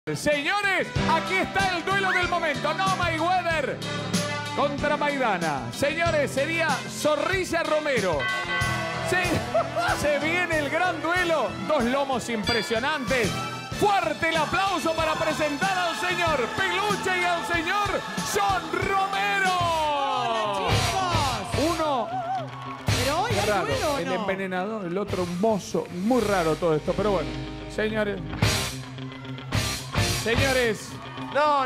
Señores, aquí está el duelo del momento. No Mayweather contra Maidana. Señores, sería Zorrilla Romero. Se viene el gran duelo. Dos lomos impresionantes. Fuerte el aplauso para presentar al señor Peluche y al señor John Romero. ¡Hola, chicos! Uno Pero hoy hay raro, duelo, ¿o el no? envenenador, el otro un mozo. Muy raro todo esto, pero bueno, señores. Señores, No.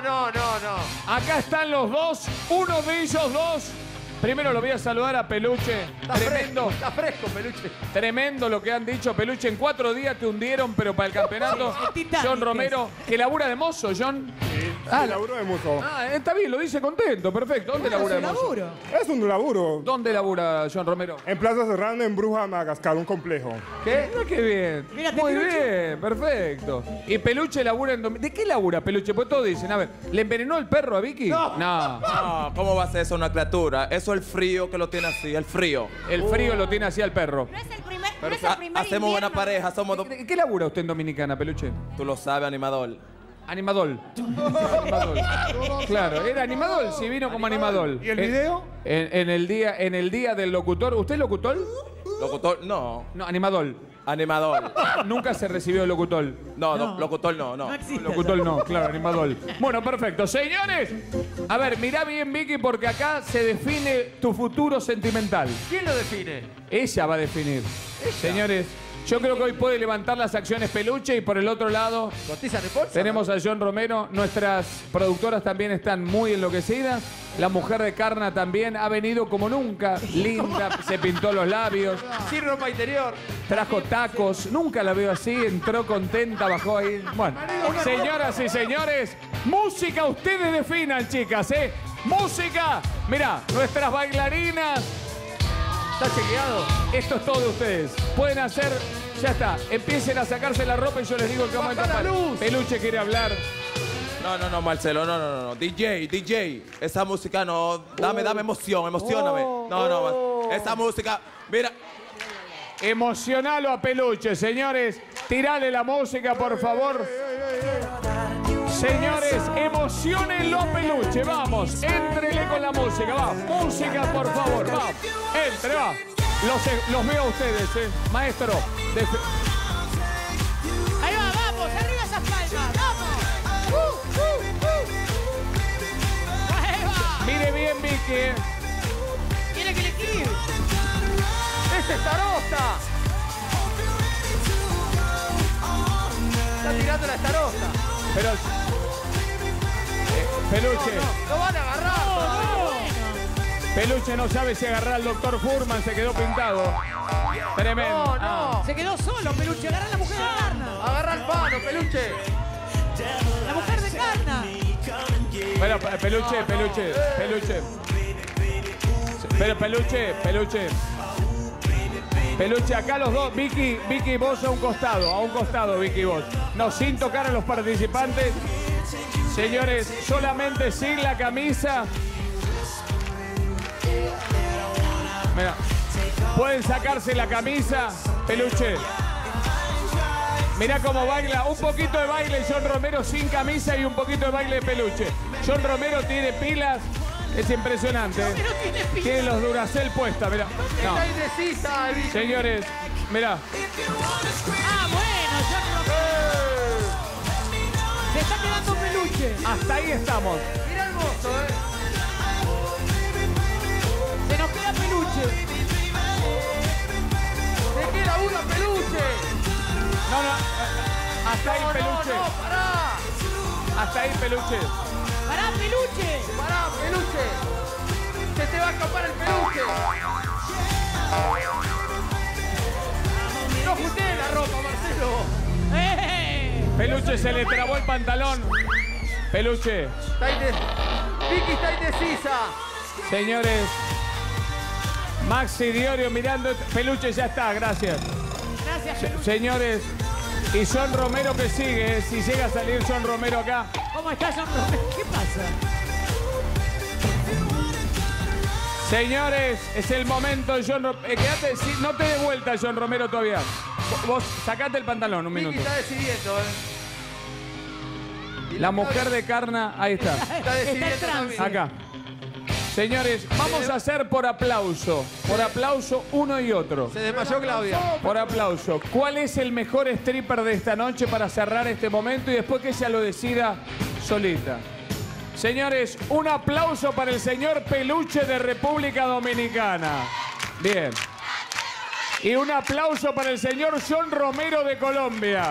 acá están los dos, uno de ellos dos. Primero lo voy a saludar a Peluche. Tremendo, Está fresco, Peluche. tremendo lo que han dicho, Peluche. En 4 días te hundieron, pero para el campeonato. El Titanic John Romero, que labura de mozo, John. Sí, laburo de mozo. Está bien, lo dice contento, perfecto. ¿Dónde labura de Su mozo? laburo. Es un laburo. ¿Dónde labura John Romero? En Plaza Serrano, en Bruja, Madagascar, un complejo. ¿Qué? Mira qué bien. Mírate, Muy Peluche. bien, perfecto. ¿Y Peluche labura en ¿De qué labura Peluche? Pues todos dicen, a ver, ¿le envenenó el perro a Vicky? No. No, ¿cómo va a ser eso una criatura? Eso es el frío que lo tiene así, el frío. El frío lo tiene así al perro. No es el primer, no Pero es el primer hacemos buena invierno. pareja, somos dos. ¿Qué labura usted en Dominicana, Peluche? Tú lo sabes, animador. Animador. Animador. Claro, era animador, sí vino como animador. ¿Y el video? En el día del locutor. ¿Usted es locutor? Locutor, no. No, animador. Animador. Nunca se recibió de locutor. No, No. locutor no. No existe. Locutor no, claro, animador. Bueno, perfecto. Señores, a ver, mirá bien, Vicky, porque acá se define tu futuro sentimental. ¿Quién lo define? Ella va a definir. Señores, yo creo que hoy puede levantar las acciones Peluche y por el otro lado ¿Cotiza Repolsa? tenemos a John Romero. Nuestras productoras también están muy enloquecidas. La mujer de Carna también ha venido como nunca. Linda, se pintó los labios, Sin ropa interior. trajo tacos. Nunca la veo así. Entró contenta, bajó ahí. Bueno, señoras y señores, música ustedes definan, chicas, ¿eh? Música. Mirá, nuestras bailarinas. ¿Está chequeado? Esto es todo de ustedes. Pueden hacer, ya está. Empiecen a sacarse la ropa y yo les digo que vamos a Baja la empezar. luz. Peluche quiere hablar. No, Marcelo, no. DJ. Esa música no. Dame emoción, emocioname. No. Esa música. Mira. Emocionalo a Peluche, señores. Tirale la música, por favor. Señores, emocionenlo a Peluche. Vamos, éntrele con la música. Va, música, por favor. Va, entre, va. Los veo a ustedes, maestro. Ahí va, vamos, arriba esas palmas, vamos. Ahí va. Mire bien, Vicky. Tiene que elegir. ¡Ese es Starosta! Está tirando la Starosta. Pero. Peluche. ¡Lo van a agarrar! Peluche no sabe si agarrar al doctor Furman, se quedó pintado. Tremendo. No. Se quedó solo, Peluche. Agarra a la mujer de Carna. Agarra el palo, Peluche. La mujer de Carna. Bueno, Peluche. Pero Peluche, acá los dos. Vicky, vos a un costado, Vicky, vos. No, sin tocar a los participantes. Señores, solamente sin la camisa. Mira, pueden sacarse la camisa, Peluche. Mirá cómo baila, un poquito de baile John Romero sin camisa y un poquito de baile de Peluche. John Romero tiene pilas, es impresionante. Tiene los Duracell puestas, mirá. No. Está indecisa. Señores, mirá. Ah, bueno, John Romero. Se está quedando Peluche. Hasta ahí estamos. Mira el mozo, Se nos queda Peluche. ¿De qué labura Peluche? No, hasta ahí Peluche. No, pará. Hasta ahí Peluche. Pará, Peluche. Pará, Peluche. Se te va a escapar el Peluche. No junté la ropa, Marcelo. Peluche se le trabó el pantalón. Peluche. Vicky está indecisa. Señores, Maxi Diorio mirando. Peluche ya está, gracias. Gracias, Peluche. Señores, y John Romero que sigue, si llega a salir John Romero acá. ¿Cómo está John Romero? ¿Qué pasa? Señores, es el momento de John Romero. No te dé vuelta John Romero todavía. Vos sacate el pantalón un Vicky minuto. está decidiendo, La mujer de Carna, ahí está. Está decidiendo Está en también. Acá. Señores, vamos a hacer por aplauso. Por aplauso uno y otro. Se desmayó Claudia. Por aplauso. ¿Cuál es el mejor stripper de esta noche para cerrar este momento y después que ella lo decida solita? Señores, un aplauso para el señor Peluche de República Dominicana. Bien. Y un aplauso para el señor John Romero de Colombia.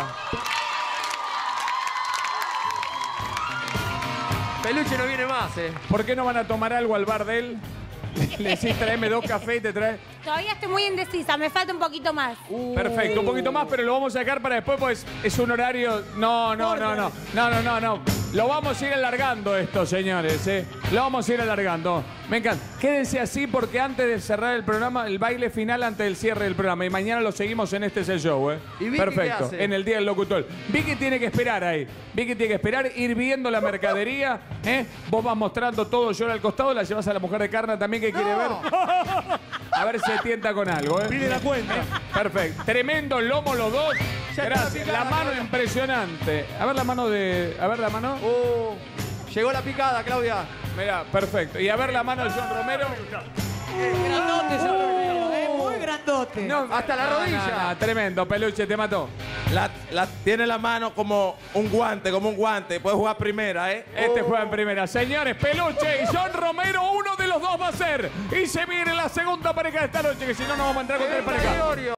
Peluche no viene más, ¿Por qué no van a tomar algo al bar de él? Le decís, tráeme 2 cafés y te trae. Todavía estoy muy indecisa, me falta un poquito más. Perfecto, un poquito más, pero lo vamos a sacar para después, pues es un horario. No. Lo vamos a ir alargando esto, señores, Lo vamos a ir alargando. Me encanta. Quédense así porque antes de cerrar el programa, el baile final antes del cierre del programa. Y mañana lo seguimos en este show, ¿Y Vicky Perfecto, qué hace? en el día del locutor. Vicky tiene que esperar ahí. Vicky tiene que esperar, ir viendo la mercadería, Vos vas mostrando todo, yo al costado, la llevas a la mujer de Carna también que quiere ver. A ver si se tienta con algo, Pide la cuenta. Perfecto. Tremendo lomo los dos. Ya Gracias. está La picada, mano Claudia. impresionante. A ver la mano de. A ver la mano. Llegó la picada, Claudia. Mira, perfecto. Y a ver la mano de John Romero. Grandote, John Romero, muy grandote. No, Hasta la rodilla. no, tremendo, Peluche, te mató. Tiene la mano como un guante, Puede jugar primera, Este juega en primera. Señores, Peluche y John Romero, uno de los dos va a ser. Y se viene la segunda pareja de esta noche, que si no, no vamos a entrar con 3 parejas. Gregorio.